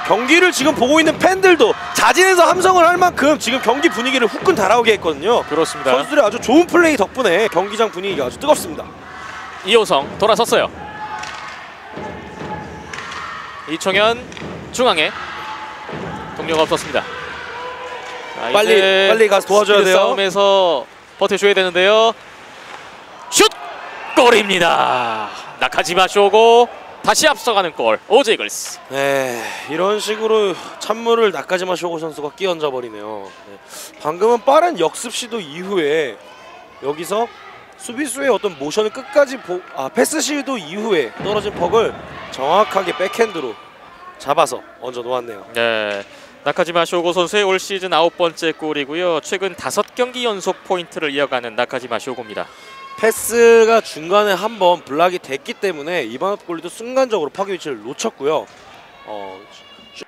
경기를 지금 보고 있는 팬들도 자진해서 함성을 할 만큼 지금 경기 분위기를 후끈 달아오게 했거든요. 그렇습니다. 선수들의 아주 좋은 플레이 덕분에 경기장 분위기가 아주 뜨겁습니다. 이호성 돌아섰어요. 이청현 중앙에 동료가 없었습니다. 자, 빨리 가서 도와줘야 돼요. 싸움에서 버텨줘야 되는데요. 슛! 골입니다. 나카지마 쇼고 다시 앞서가는 골. 오즈 이글스. 네, 이런 식으로 찬물을 나카지마 쇼고 선수가 끼얹어 버리네요. 네. 방금은 빠른 역습 시도 이후에 여기서 수비수의 어떤 모션을 끝까지 패스 시도 이후에 떨어진 퍽을 정확하게 백핸드로 잡아서 얹어 놓았네요. 네, 나카지마 쇼고 선수의 올 시즌 9번째 골이고요. 최근 5경기 연속 포인트를 이어가는 나카지마 쇼고입니다. 패스가 중간에 한번 블락이 됐기 때문에 이번 골도 순간적으로 퍽의 위치를 놓쳤고요.